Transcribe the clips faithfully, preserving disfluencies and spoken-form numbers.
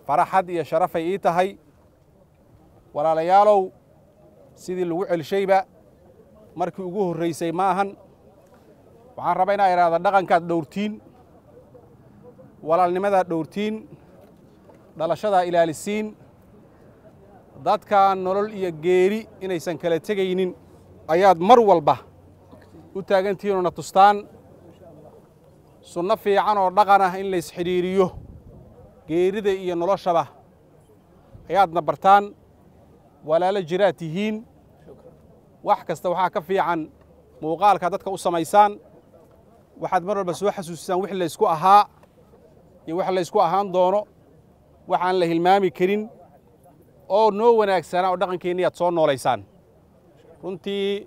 فرحد يا شرف إيتهاي ولا ليالو سيدي اللي الشيبة مركي وجوه الرئيسي معهن وعن ربنا إرادة دقن كات دورتين ولا لماذا دورتين دلشدا إلى السين dadka nolol iyo geeri inaysan kala tagaynin ayaad mar walba u taagantihiin oo tustaan sunna fiican oo dhaqan ah in la isxiriiriyo geerida iyo noloshaba ayaadna bartaan walaalo jiraatihiin wax kasta waxa ka fiican muuqaalka dadka u samaysaan waxaad mar walba soo xasuusisaan wixii la isku ahaa iyo wax la isku ahaan doono waxaan la hilmaami karin oo noo wanaagsana oo dhaqankeennii aad soo noolaysaan runtii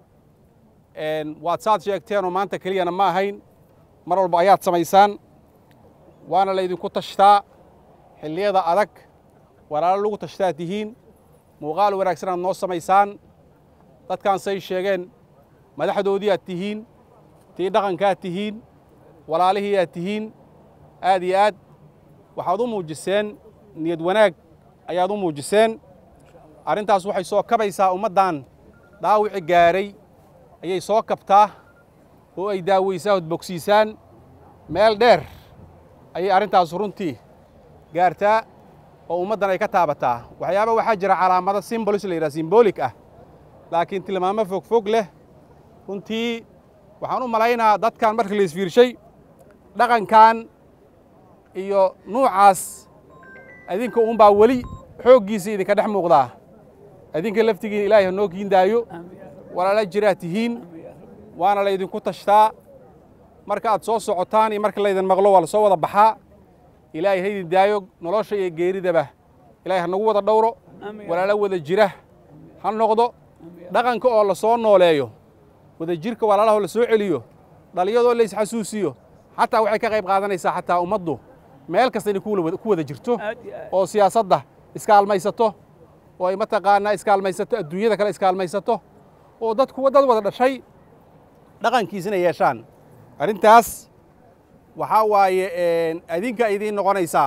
waad saad sheegteen oo maanta keliyana ma ahayn mar walba ayaad samaysaan waana laydinku tashtaa xilliyada adag walaalo lagu tashtaa tihiin muuqaal wanaagsan aad noo samaysaan dadkaan say sheegeen madaxdoodii aad tihiin tii dhaqankaad tihiin walaalihii aad tihiin aad iyo aad waxaad u muujiseen niyad wanaag ayaad u muujiseen arrintaas waxay soo kabaysaa ummaddan dhaawici gaaray ayay soo kabtaa oo ay daawaysaa od bogsiisaan meel dheer ayay arrintaas runtii gaartaa oo ummaddan ay ka taabataa waxyaaba waxaa jira calaamado symbolis la yidhaha symbolic ah laakiin tilmaamo fog fog leh runtii waxaan u malaynaa dadkan markii la isfiirshay dhaqankan iyo nuucaas adinka uunbaa weli xooggiisa idinka dhex muuqdaa adinka laftigiina ilaahay hanoo kiindaayo walaala jiraad tihiin waana laydinku tashtaa marka aad soo socotaan iyo marka laydin maqlo waa la soo wada baxaa ilaahay ha idin daayo nolosha iyo geeridaba ilaahay ha nagu wada dhowro walaala wada jira ha noqdo dhaqanka oo la soo nooleeyo wada jirka walaalaha oo la soo celiyo dhaliyadoo la isxasuusiyo xataa waxay ka qayb qaadanaysaa xataa ummaddu meel kasta inay ku wada jirto oo siyaasadda iskaalmaysato oo ay mataqaanaa iskaalmaysato adduunyada kale iskaalmaysato oo dadku dad wada dhashay dhaqankiisina yeeshaan arrintaas waxaa waaye adinka idiin noqonaysaa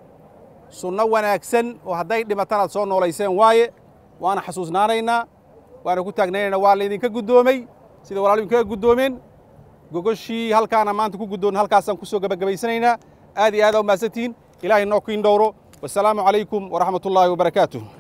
sunno wanaagsan oo hadday dhimataan aad soo noolayseen waaye waana xasuusnaanaynaa waana ku taagnaynayna waa laydinka guddoomay sida walaalin kaga guddoomeen gogoshii halkaana maanta ku guddoon halkaasaan ku soo gabagabaysanaynaa aad iyo aad u mahadsantihiin ilaahay noo kiin dhowro والسلام عليكم ورحمة الله وبركاته.